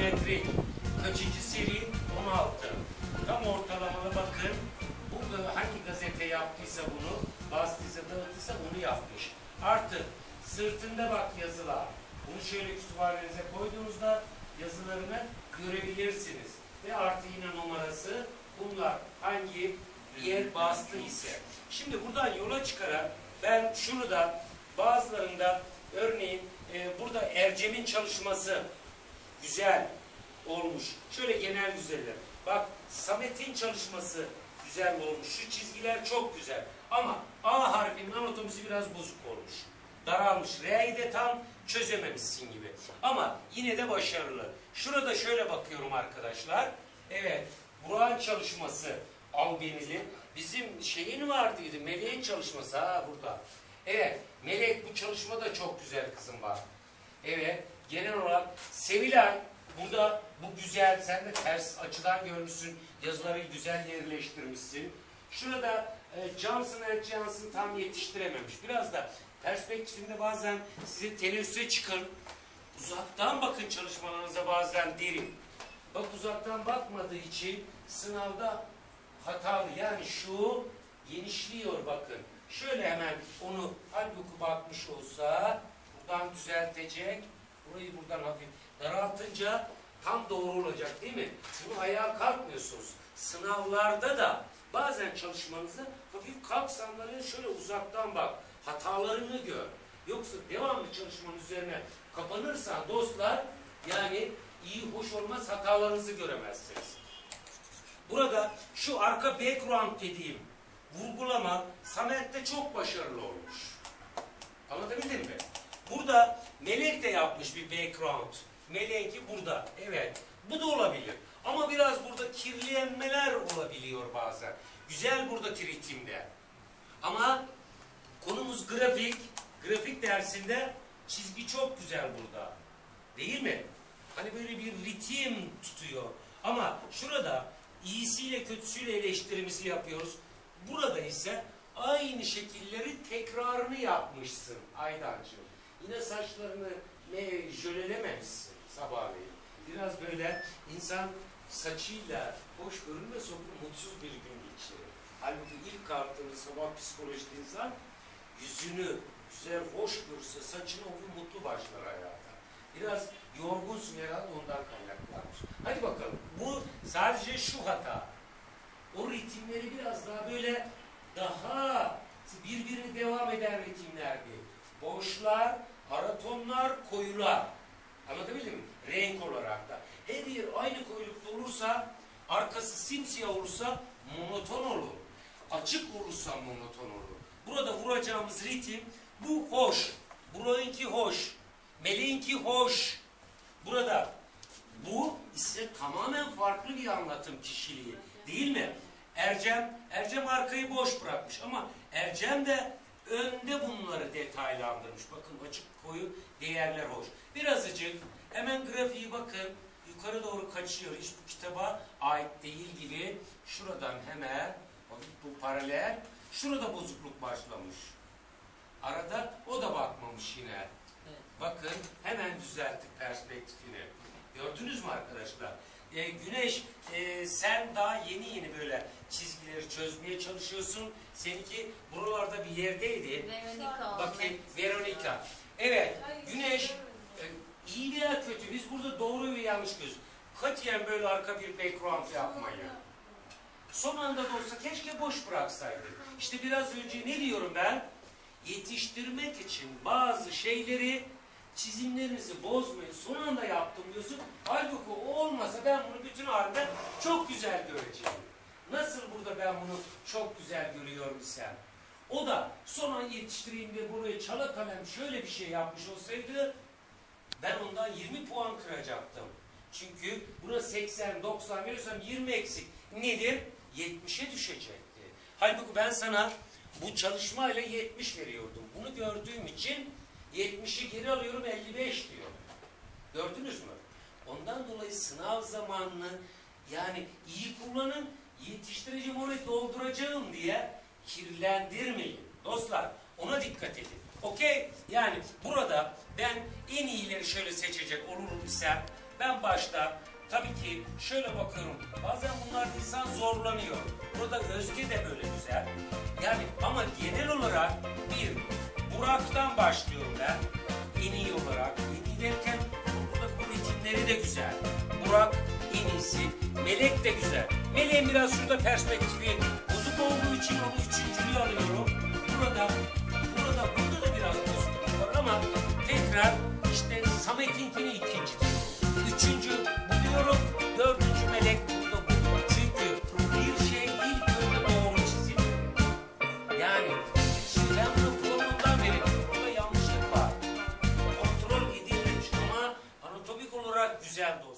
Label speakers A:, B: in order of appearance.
A: simetrik. Kaçıncı seri? 16. Tam ortalamalı bakın. Bu hangi gazete yaptıysa bunu, bastıysa dağıttıysa onu yapmış. Artı sırtında bak yazılar. Bunu şöyle kütüphanenize koyduğunuzda yazılarını görebilirsiniz. Ve artı yine numarası. Bunlar hangi yer bastı ise. Şimdi buradan yola çıkarak ben şunu da bazılarında örneğin burada Ercem'in çalışması güzel olmuş. Şöyle genel güzeller. Bak Samet'in çalışması güzel olmuş. Şu çizgiler çok güzel. Ama A harfinin anatomisi biraz bozuk olmuş. Daralmış. R'yi de tam çözememişsin gibi. Ama yine de başarılı. Şurada şöyle bakıyorum arkadaşlar. Evet. Burak'ın çalışması albenili. Bizim şeyin vardıydı. Melek'in çalışması. Ha burada. Evet. Melek bu çalışma da çok güzel kızım bak. Evet. Genel olarak Sevilay burada bu güzel. Sen de ters açıdan görmüşsün. Yazıları güzel yerleştirmişsin. Şurada Johnson tam yetiştirememiş. Biraz da perspektifinde bazen sizi teneffüse çıkın. Uzaktan bakın çalışmalarınıza bazen derin. Bak uzaktan bakmadığı için sınavda hatalı. Yani şu genişliyor bakın. Şöyle hemen onu halbuki bakmış olsa buradan düzeltecek. Burayı buradan hafif daraltınca tam doğru olacak değil mi? Bunu ayağa kalkmıyorsunuz. Sınavlarda da bazen çalışmanızı hafif kalk sandalyeye şöyle uzaktan bak. Hatalarını gör. Yoksa devamlı çalışmanın üzerine kapanırsan dostlar yani iyi hoş olmaz hatalarınızı göremezsiniz. Burada şu arka background dediğim vurgulama Samet'te çok başarılı olmuş. Anlatabildim mi? Burada Melek de yapmış bir background. Melek'i burada. Evet. Bu da olabilir. Ama biraz burada kirlenmeler olabiliyor bazen. Güzel buradaki ritimde. Ama konumuz grafik. Grafik dersinde çizgi çok güzel burada. Değil mi? Hani böyle bir ritim tutuyor. Ama şurada iyisiyle kötüsüyle eleştirimizi yapıyoruz. Burada ise aynı şekilleri tekrarını yapmışsın Aydancığım. Yine saçlarını jölelememişsin sabahleyin. Biraz böyle insan saçıyla hoş görünmez olur, mutsuz bir gün geçirir. Halbuki ilk kalktığında sabah psikolojide insan yüzünü güzel, hoş görse saçını olur, mutlu başlar hayata. Biraz yorgunsun herhalde ondan kaynaklanmış. Hadi bakalım. Bu sadece şu hata. O ritimleri biraz daha böyle daha birbirine devam eden ritimlerdi. Boşlar, aratonlar, koyular. Anlatabildim mi? Renk olarak da. Her yer aynı koyulukta olursa, arkası simsiyah olursa monoton olur. Açık olursa monoton olur. Burada vuracağımız ritim bu hoş. Burak'ınki hoş. Melek'inki hoş. Burada bu ise tamamen farklı bir anlatım kişiliği. Değil mi? Ercem arkayı boş bırakmış ama Ercem de önde bunları detaylandırmış. Bakın açık koyu değerler hoş. Birazcık hemen grafiği bakın. Yukarı doğru kaçıyor. Hiç bu kitaba ait değil gibi. Şuradan hemen bu paralel. Şurada bozukluk başlamış. Arada o da bakmamış yine. Evet. Bakın hemen düzelttik perspektifini. Gördünüz mü arkadaşlar? Güneş sen daha yeni böyle çizgileri çözmeye çalışıyorsun. Seninki buralarda bir yerdeydi.
B: Veronika.
A: Bakayım Veronika. Evet Güneş iyi veya kötü biz burada doğru ve yanlış göz. Katiyen böyle arka bir background yapmayın. Son anda da olsa keşke boş bıraksaydık. İşte biraz önce ne diyorum ben? Yetiştirmek için bazı şeyleri çizimlerinizi bozmayın. Son anda yaptım diyorsun. Halbuki o olmasa ben bunu bütün halde çok güzel göreceğim. Nasıl burada ben bunu çok güzel görüyorum isem. O da son an yetiştireyim ve buraya çala kalem şöyle bir şey yapmış olsaydı ben ondan 20 puan kıracaktım. Çünkü buna 80, 90 veriyorsam 20 eksik. Nedir? 70'e düşecekti. Halbuki ben sana bu çalışmayla 70 veriyordum. Bunu gördüğüm için 70'i geri alıyorum 55 diyor. Gördünüz mü? Ondan dolayı sınav zamanını yani iyi kullanın, yetiştireceğim orayı dolduracağım diye kirlendirmeyin. Dostlar ona dikkat edin. Okey? Yani burada ben en iyileri şöyle seçecek olurum isem Ben başta tabii ki şöyle bakıyorum. Bazen bunlar insan zorlanıyor. Burada Özge de böyle güzel. Yani ama genel olarak bir Burak'tan başlıyorum ben. En iyi olarak. En iyi derken burada bu ritimleri de güzel. Burak en iyisi. Melek de güzel. Melek'in biraz şurada perspektifi bozuk olduğu için onu üçüncülüğü alıyorum. Burada da biraz bozukluk var ama tekrar işte Samet'inkini ikinci diyorum. Üçüncü buluyorum. Dördüncü Melek burada bu. Çünkü bir şey ilk önce doğru çizildi. Yani şimdi ben bunu programından veriyorum. Burada yanlışlık var. Kontrol edilmemiş ama anatomik olarak güzel doğru.